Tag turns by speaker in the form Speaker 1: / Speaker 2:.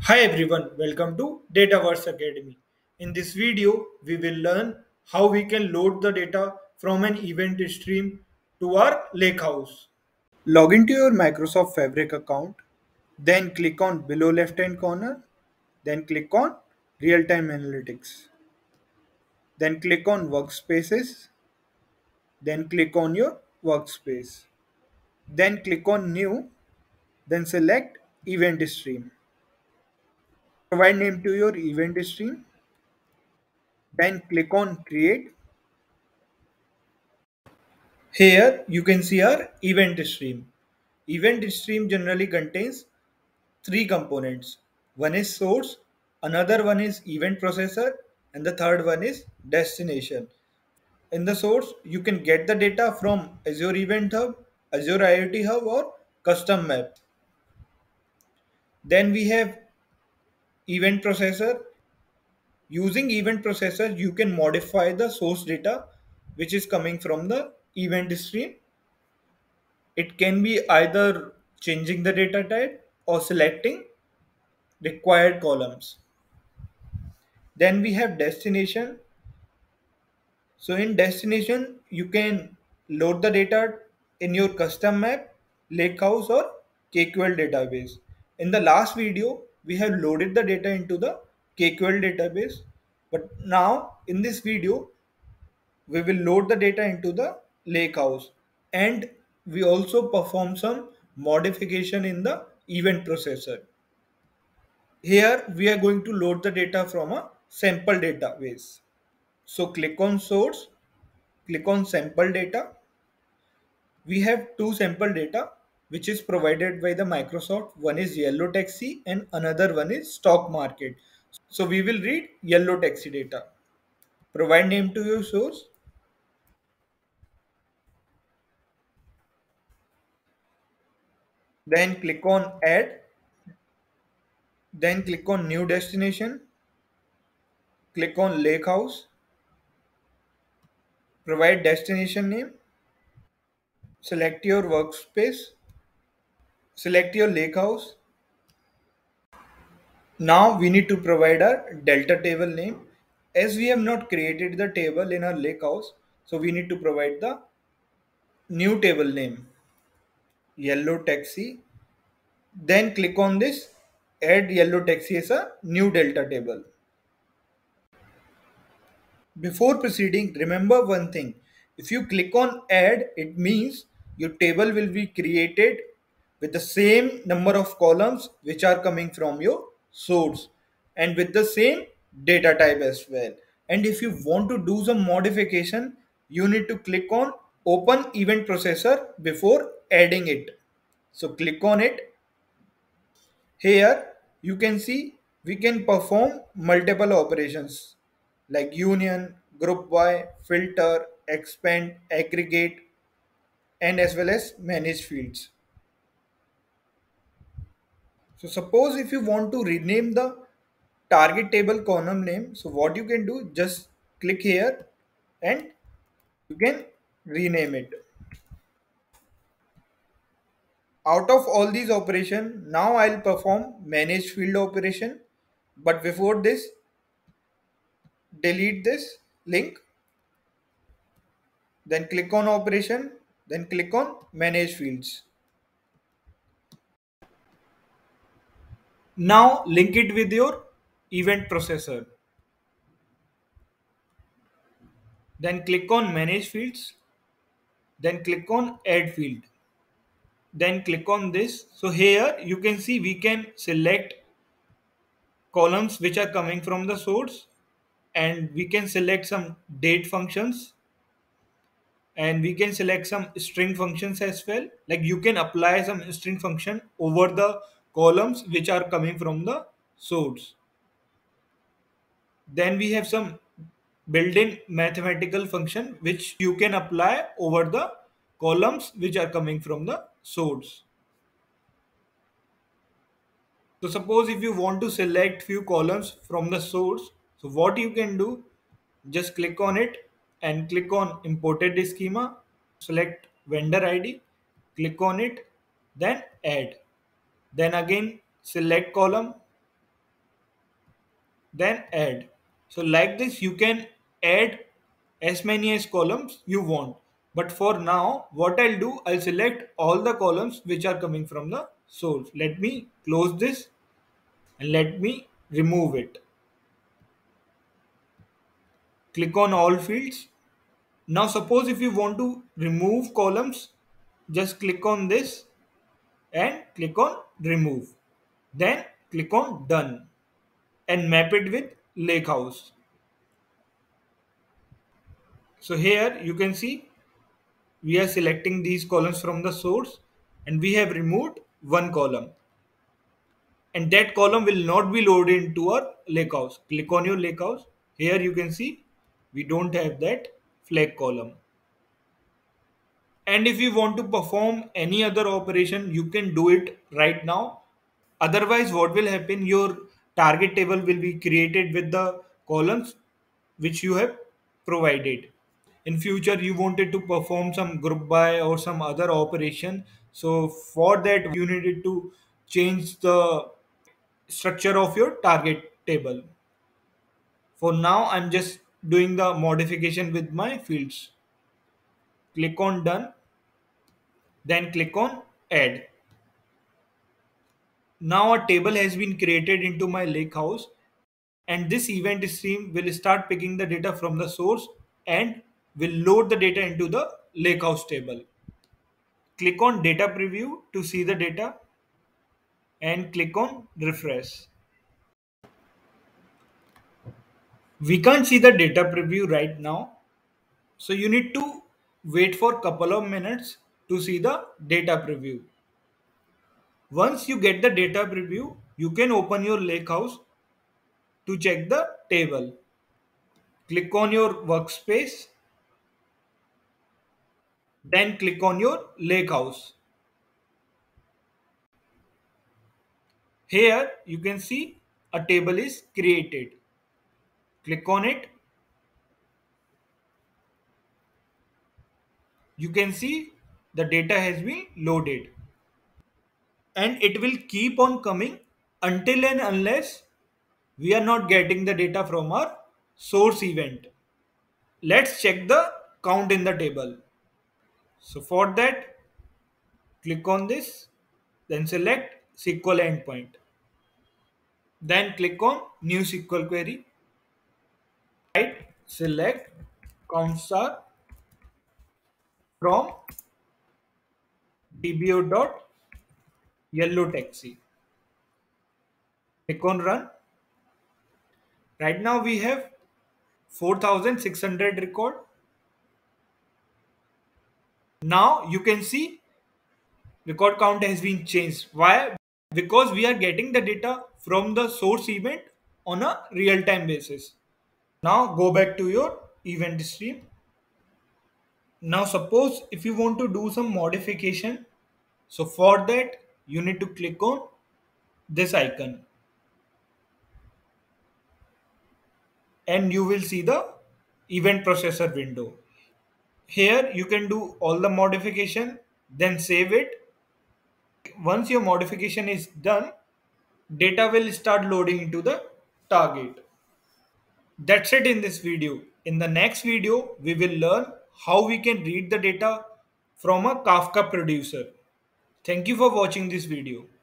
Speaker 1: Hi everyone, welcome to Dataverse Academy. In this video, we will learn how we can load the data from an event stream to our lakehouse. Log into your Microsoft Fabric account, then click on below left hand corner, then click on Real-Time Analytics, then click on Workspaces, then click on your workspace, then click on New, then select Event Stream. Provide name to your event stream, then click on Create. Here you can see our event stream. Event stream generally contains three components. One is source, another one is event processor, and the third one is destination. In the source, you can get the data from Azure Event Hub, Azure IoT Hub, or custom map. Then we have event processor. Using event processor, you can modify the source data which is coming from the event stream. It can be either changing the data type or selecting required columns. Then we have destination. So in destination, you can load the data in your custom map, lakehouse or KQL database. In the last video, we have loaded the data into the KQL database. But now in this video, we will load the data into the lakehouse, and we also perform some modification in the event processor. Here we are going to load the data from a sample database. So click on source, click on sample data. We have two sample data which is provided by the Microsoft. One is yellow taxi and another one is stock market. So we will read yellow taxi data. Provide name to your source. Then click on add. Then click on new destination. Click on lakehouse. Provide destination name. Select your workspace. Select your lakehouse. Now we need to provide our delta table name. As we have not created the table in our lakehouse, so we need to provide the new table name, yellow taxi. Then click on this, add yellow taxi as a new delta table. Before proceeding, remember one thing. If you click on add, it means your table will be created with the same number of columns which are coming from your source and with the same data type as well. And if you want to do some modification, you need to click on open event processor before adding it. So click on it. Here you can see we can perform multiple operations like union, group by, filter, expand, aggregate, and as well as manage fields. So suppose if you want to rename the target table column name, so what you can do, just click here and you can rename it. Out of all these operations, now I'll perform manage field operation. But before this, delete this link, then click on operation, then click on manage fields. Now link it with your event processor. Then click on manage fields, then click on add field, then click on this. So here you can see we can select columns which are coming from the source, and we can select some date functions, and we can select some string functions as well. Like you can apply some string function over the columns which are coming from the source. Then we have some built-in mathematical function which you can apply over the columns which are coming from the source. So suppose if you want to select few columns from the source, so what you can do, just click on it and click on imported schema, select vendor ID, click on it, then add. Then again select column, then add. So like this you can add as many as columns you want. But for now what I'll do, I'll select all the columns which are coming from the source. Let me close this and let me remove it. Click on all fields. Now suppose if you want to remove columns, just click on this and click on remove. Then click on done and map it with lakehouse. So here you can see we are selecting these columns from the source and we have removed one column, and that column will not be loaded into our lakehouse. Click on your lakehouse. Here you can see we don't have that flag column. And if you want to perform any other operation, you can do it right now. Otherwise what will happen, your target table will be created with the columns which you have provided. In future you wanted to perform some group by or some other operation, so for that you needed to change the structure of your target table. For now I'm just doing the modification with my fields. Click on done, then click on add. Now a table has been created into my lakehouse, and this event stream will start picking the data from the source and will load the data into the lakehouse table. Click on data preview to see the data and click on refresh. We can't see the data preview right now, so you need to wait for a couple of minutes to see the data preview. Once you get the data preview, you can open your lakehouse to check the table. Click on your workspace, then click on your lakehouse. Here you can see a table is created. Click on it. You can see the data has been loaded, and it will keep on coming until and unless we are not getting the data from our source event. Let's check the count in the table. So for that, click on this, then select SQL endpoint. Then click on new SQL query. Right, select count star from dbo.yellow taxi. Click on run. Right now we have 4600 record. Now you can see record count has been changed. Why? Because we are getting the data from the source event on a real-time basis. Now go back to your event stream. Now suppose if you want to do some modification, so for that you need to click on this icon and you will see the event processor window. Here you can do all the modification, then save it. Once your modification is done, data will start loading into the target. That's it in this video. In the next video, we will learn how we can read the data from a Kafka producer. Thank you for watching this video.